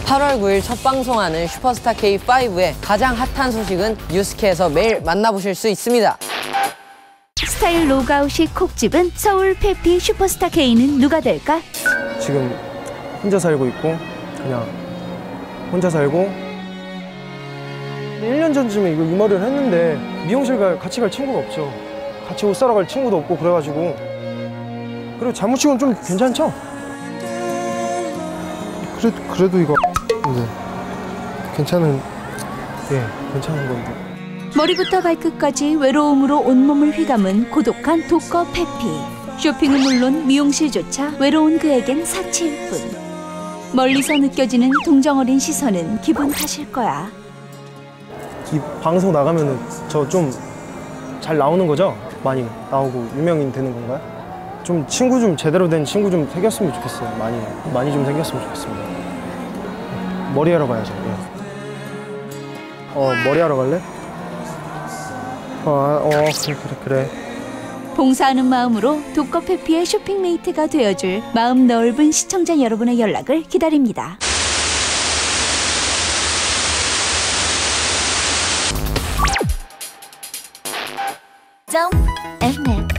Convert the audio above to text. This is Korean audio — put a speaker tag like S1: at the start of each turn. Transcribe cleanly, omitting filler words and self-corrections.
S1: 8월 9일 첫 방송하는 슈퍼스타 K5의 가장 핫한 소식은 뉴스케에서 매일 만나보실 수 있습니다.
S2: 스타일 로그아웃이 콕 집은 서울 페피 슈퍼스타 K는 누가 될까?
S3: 지금 혼자 살고 있고 그냥 혼자 살고 1년 전쯤에 이 머리를 했는데 미용실 같이 갈 친구가 없죠. 같이 옷 사러 갈 친구도 없고 그래가지고 그리고 잘못 치고는 좀 괜찮죠? 그래도 이거 네. 괜찮은 건데
S2: 머리부터 발끝까지 외로움으로 온몸을 휘감은 고독한 독거 페피. 쇼핑은 물론 미용실조차 외로운 그에겐 사치일 뿐. 멀리서 느껴지는 동정어린 시선은 기분 탓일 거야.
S3: 이 방송 나가면은 저 좀 잘 나오는 거죠? 많이 나오고 유명인 되는 건가요? 좀 친구 좀 제대로 된 친구 좀 생겼으면 좋겠어요. 많이 좀 생겼으면 좋겠습니다. 머리하러 가야죠. 머리하러 갈래? 그래.
S2: 봉사하는 마음으로 독거 페피의 쇼핑메이트가 되어줄 마음 넓은 시청자 여러분의 연락을 기다립니다. 점 Mnet